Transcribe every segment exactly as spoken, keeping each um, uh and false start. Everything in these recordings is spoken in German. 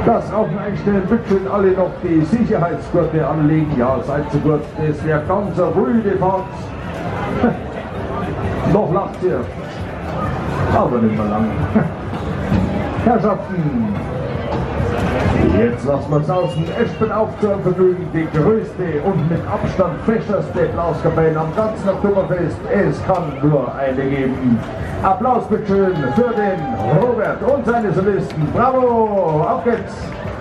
Das Rauchen-Einstellen, bitteschön alle noch die Sicherheitsgurte anlegen. Ja, seid zu gut, das wäre ganz eine ruhige Fahrt. Noch lacht ihr, aber nicht mehr lang. Herrschaften, jetzt lassen wir es außen. Ich bin auch zu einem Vergnügen die größte und mit Abstand fächerste Blaskapelle am ganzen Oktoberfest. Es kann nur eine geben. Applaus bitteschön für den Robert und seine Solisten. Bravo, auf geht's!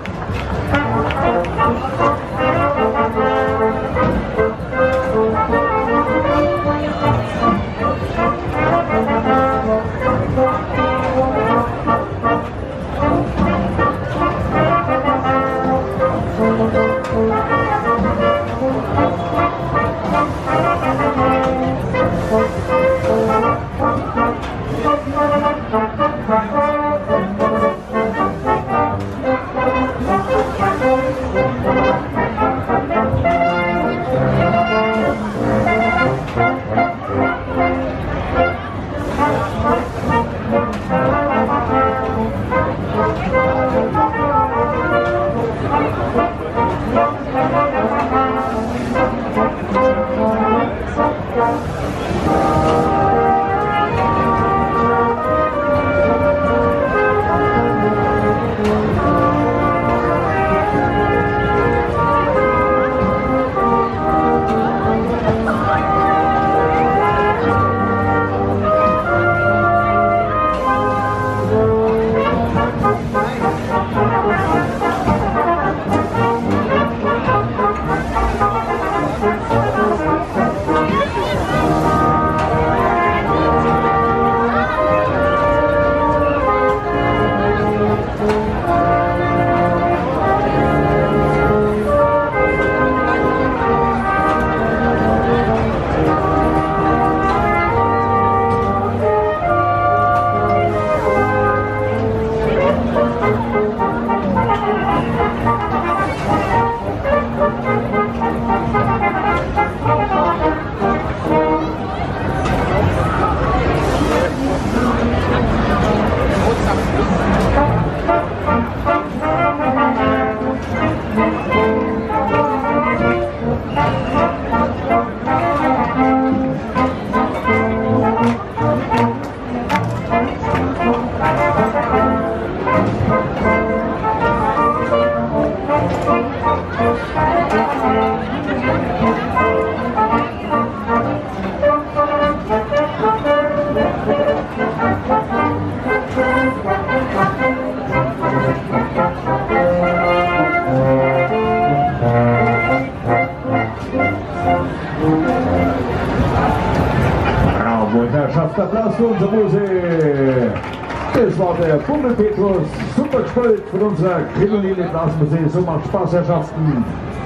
Herrschaft, Applaus für unsere Musik. Das war der Bummel Petrus, super gespielt von unserer kriminellen Blasmusik. So macht Spaß, Herrschaften.